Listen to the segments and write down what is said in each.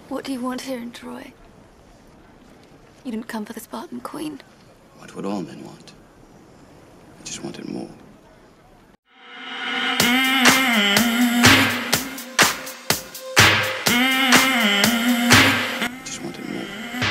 What do you want here in Troy? You didn't come for the Spartan Queen. What would all men want? I just wanted more. I just wanted more.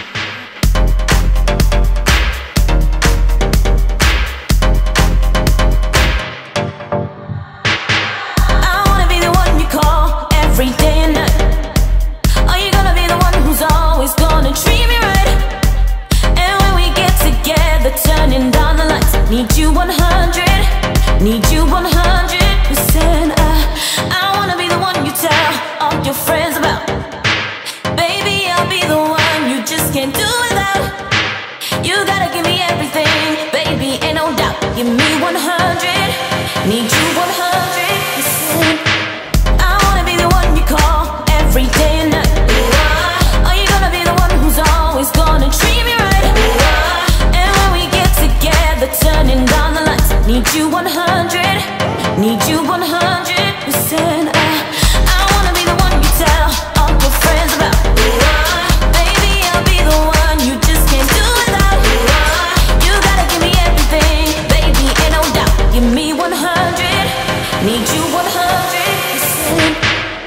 I wanna be the one you call every day and night. Are you gonna be the one who's always gonna treat me right? And when we get together, turning down the lights, need you 100, need you 100%. I wanna be the one you tell all your friends about. Baby, I'll be the one you just can't do without. You gotta give me everything, baby, ain't no doubt. Give me 100, need you 100%. I wanna be the one you call every day and night. Are you gonna be the one who's always gonna treat me right? And when we get together, turning down the lights, need you 100, need you 100%. I wanna be the one you tell all your friends about. Baby, I'll be the one you just can't do without. You gotta give me everything, baby, ain't no doubt. Give me 100, need you 100%.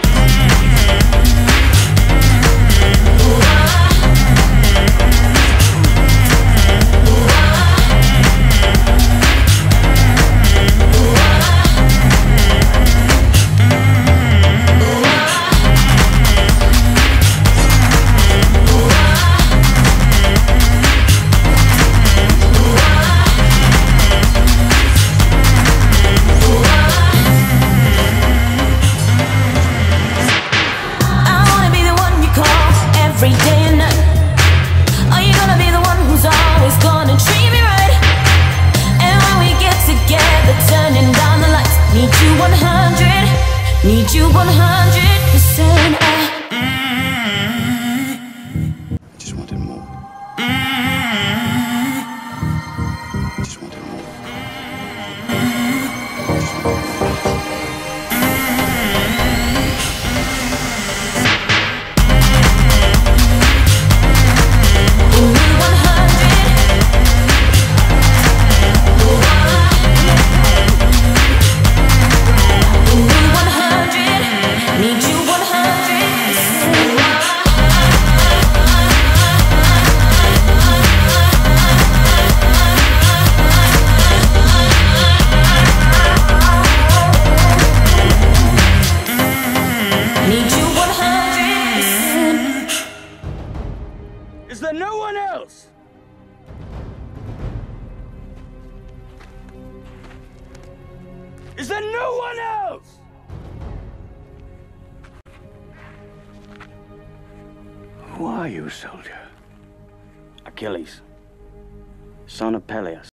Every day and night. Are you gonna be the one who's always gonna treat me right? And when we get together, turning down the lights, need you 100, need you 100%. I just wanted more. I just wanted more. Is there no one else? Is there no one else? Who are you, soldier? Achilles, son of Peleus.